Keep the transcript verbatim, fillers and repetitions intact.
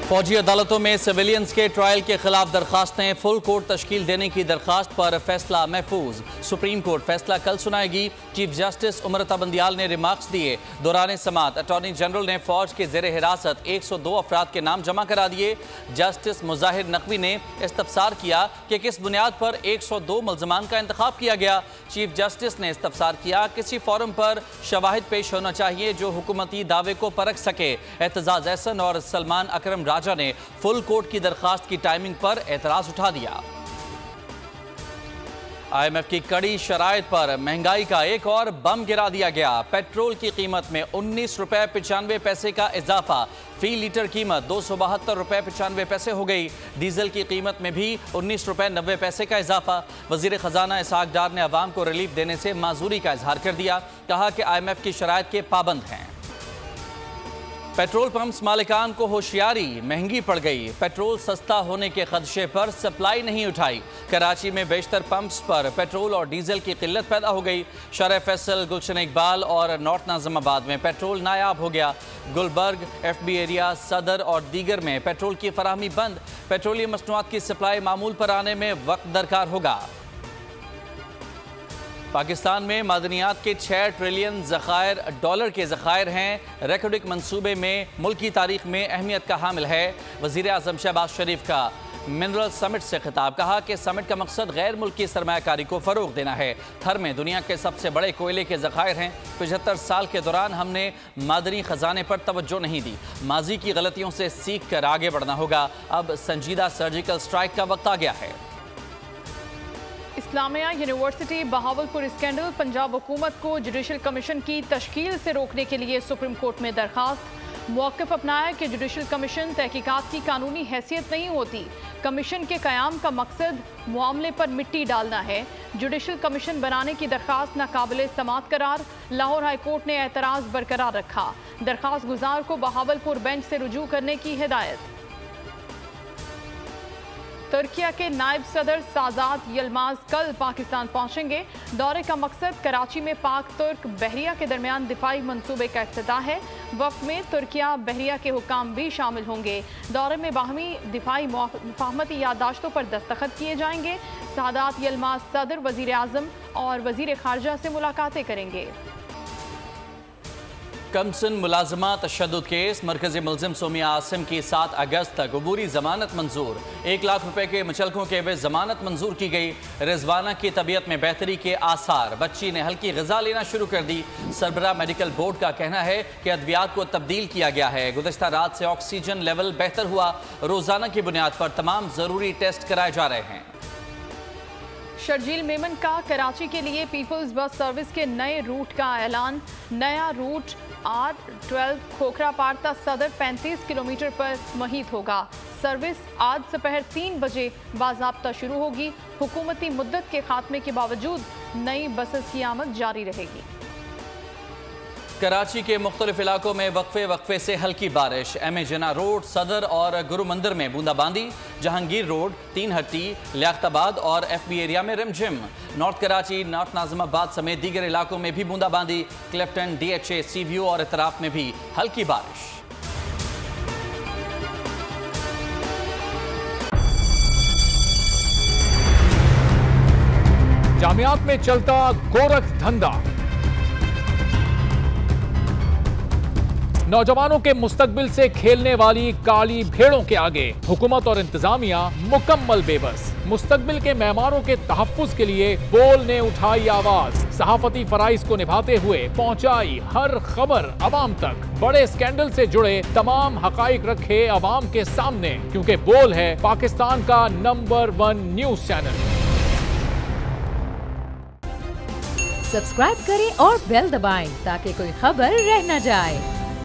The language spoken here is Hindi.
फौजी अदालतों में सिविलियंस के ट्रायल के खिलाफ दरखास्तें, फुल कोर्ट तश्कील देने की दरखास्त पर फैसला महफूज। सुप्रीम कोर्ट फैसला कल सुनाएगी। चीफ जस्टिस उमरता बंदियाल ने रिमार्क्स दिए। दौरान समात अटॉर्नी जनरल ने फौज के जेर हिरासत एक सौ दो अफराद के नाम जमा करा दिए। जस्टिस मुजाहिर नकवी ने इस्तफसार किया कि किस बुनियाद पर एक सौ दो मुल्ज़मान का इंतखाब किया गया। चीफ जस्टिस ने इस्तफसार किया किसी फॉरम पर शवाहिद पेश होना चाहिए जो हुकूमती दावे को परख सके। एतजाज एहसन और सलमान अकरम राजा ने फुल कोर्ट की दरखास्त की टाइमिंग पर एतराज उठा दिया। आई एम एफ की कड़ी शराइत पर महंगाई का एक और बम गिरा दिया गया। पेट्रोल की कीमत में उन्नीस रुपए पिचानवे पैसे का इजाफा। फी लीटर कीमत दो सौ बहत्तर रुपए पिचानवे पैसे हो गई। डीजल की कीमत में भी उन्नीस रुपए नब्बे पैसे का इजाफा। वजीर खजाना इसहाक डार ने अवाम को रिलीफ देने से माजूरी का इजहार कर दिया। कहा कि आई एम एफ की शराइत के पाबंद हैं। पेट्रोल पंप्स मालिकान को होशियारी, महंगी पड़ गई। पेट्रोल सस्ता होने के खदशे पर सप्लाई नहीं उठाई। कराची में बेशतर पंप्स पर पेट्रोल और डीजल की किल्लत पैदा हो गई। शरह फैसल, गुलशन इकबाल और नॉर्थ नाज़िमाबाद में पेट्रोल नायाब हो गया। गुलबर्ग, एफ बी एरिया, सदर और दीगर में पेट्रोल की फराहमी बंद। पेट्रोलियम मसनूआत की सप्लाई मामूल पर आने में वक्त दरकार होगा। पाकिस्तान में मादनियात के छः ट्रिलियन ज़खायर डॉलर के ज़खायर हैं। रिकॉर्डिक मंसूबे में मुल्क की तारीख में अहमियत का हामिल है। वज़ीर आज़म शहबाज शरीफ का मिनरल समिट से खिताब। कहा कि समिट का मकसद गैर मुल्की सरमायाकारी को फ़रोग देना है। थर में दुनिया के सबसे बड़े कोयले के ज़खायर हैं। पचहत्तर साल के दौरान हमने मादनी ख़जाने पर तवज्जो नहीं दी। माजी की गलतियों से सीख कर आगे बढ़ना होगा। अब संजीदा सर्जिकल स्ट्राइक का वक्त आ गया है। इस्लामिया यूनिवर्सिटी बहावलपुर स्कैंडल, पंजाब हुकूमत को जुडिशल कमीशन की तश्कील से रोकने के लिए सुप्रीम कोर्ट में दरखास्त। मौक़िफ़ अपनाया कि जुडिशल कमीशन तहकीकात की कानूनी हैसियत नहीं होती। कमीशन के क़याम का मकसद मामले पर मिट्टी डालना है। जुडिशल कमीशन बनाने की दरखास्त नाकाबिले समात करार। लाहौर हाई कोर्ट ने एतराज़ बरकरार रखा। दरखास्त गुजार को बहावलपुर बेंच से रुजू करने की हिदायत। तुर्किया के नायब सदर साजाद यलमाज कल पाकिस्तान पहुंचेंगे। दौरे का मकसद कराची में पाक तुर्क बहरिया के दरमियान दिफाई मंसूबे का इफ्तिताह है। वक्त में तुर्किया बहरिया के हुकाम भी शामिल होंगे। दौरे में बाहमी दिफाई मुफाहमती याददाश्तों पर दस्तखत किए जाएंगे। सादात यलमाज सदर, वजीर आज़म और वजीर खारजा से मुलाकातें करेंगे। कमसन मुलाजमा तशद्दुद केस, मरकजी मुलजिम सोमिया आसिम की सात अगस्त तक अबूरी जमानत मंजूर। एक लाख रुपए के मुचलकों के एवज जमानत मंजूर की गई। रिजवाना की तबीयत में बेहतरी के आसार। बच्ची ने हल्की ग़िज़ा लेना शुरू कर दी। सरबराह मेडिकल बोर्ड का कहना है कि अद्वियात को तब्दील किया गया है। गुज़श्ता रात से ऑक्सीजन लेवल बेहतर हुआ। रोज़ाना की बुनियाद पर तमाम ज़रूरी टेस्ट कराए जा रहे हैं। शर्जील मेमन का कराची के लिए पीपल्स बस सर्विस के नए रूट का ऐलान। नया रूट आर ट्वेल्व खोखरा पारता सदर पैंतीस किलोमीटर पर मुहित होगा। सर्विस आज दोपहर तीन बजे बाज़ाब्ता शुरू होगी। हुकूमती मुद्दत के खात्मे के बावजूद नई बसेस की आमद जारी रहेगी। कराची के मुख्तलिफ इलाकों में वक्फे वक्फे से हल्की बारिश। एम ए जना रोड, सदर और गुरु मंदिर में बूंदाबांदी। जहांगीर रोड, तीन हट्टी, लियाकताबाद और एफ बी एरिया में रिमझिम। नॉर्थ कराची, नॉर्थ नाज़िमाबाद समेत दीगर इलाकों में भी बूंदाबांदी। Clifton, D H A, Sea View और इतराफ में भी हल्की बारिश। जामियात में चलता गोरख धंधा, नौजवानों के मुस्तकबिल से खेलने वाली काली भेड़ों के आगे हुकूमत और इंतजामिया मुकम्मल बेबस। मुस्तकबिल के मेहमानों के तहफ्फुज के लिए बोल ने उठाई आवाज। सहाफती फराइज को निभाते हुए पहुंचाई हर खबर अवाम तक। बड़े स्कैंडल से जुड़े तमाम हकाइक रखे अवाम के सामने, क्योंकि बोल है पाकिस्तान का number one news channel. Subscribe करें और बेल दबाएं ताकि कोई खबर रह न जाए।